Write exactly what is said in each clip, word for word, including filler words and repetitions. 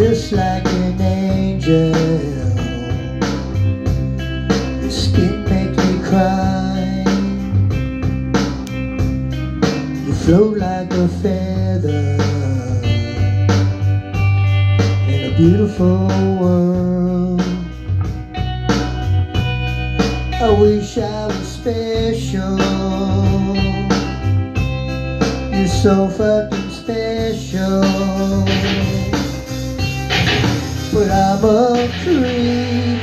just like an angel. Your skin makes me cry. You float like a feather in a beautiful world. I wish I was special. You're so fucking special. But I'm a creep,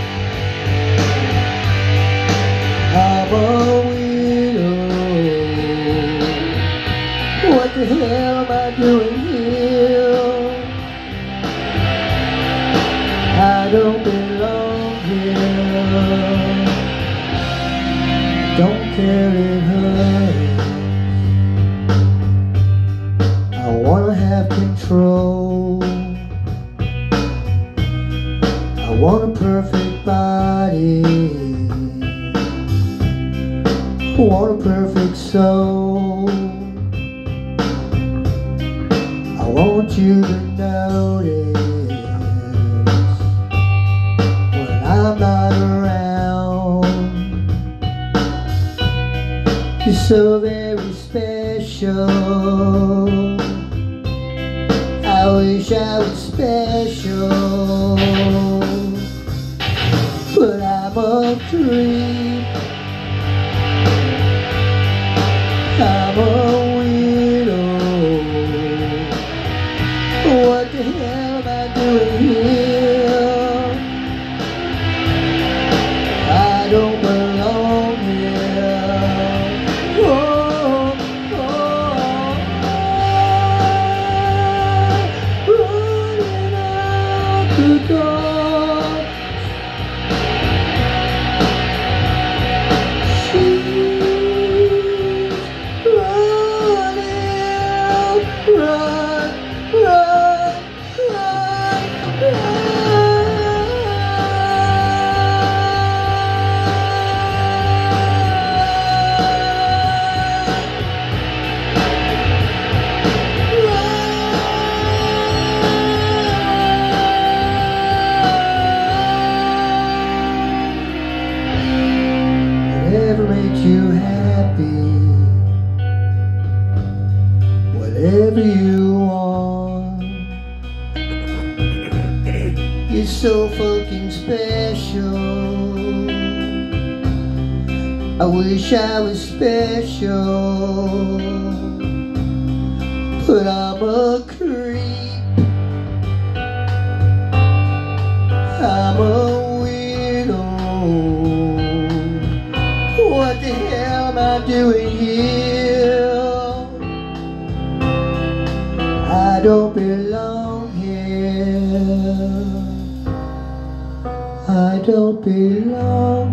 I'm a weirdo. What the hell am I doing here? I don't belong here. Don't care it hurts. I wanna have control. I want a perfect body. I want a perfect soul. I want you to notice when I'm not around. You're so very special. I wish I was special. But I'm a creep, I'm a weirdo. What the hell am I doing here? I don't belong here. Oh, oh, oh, running out the door. Run, run, run, whatever makes you happy, whatever you want. You're so fucking special. I wish I was special. But I'm a creep, I'm a weirdo. What the hell am I doing here? I don't belong here. I don't belong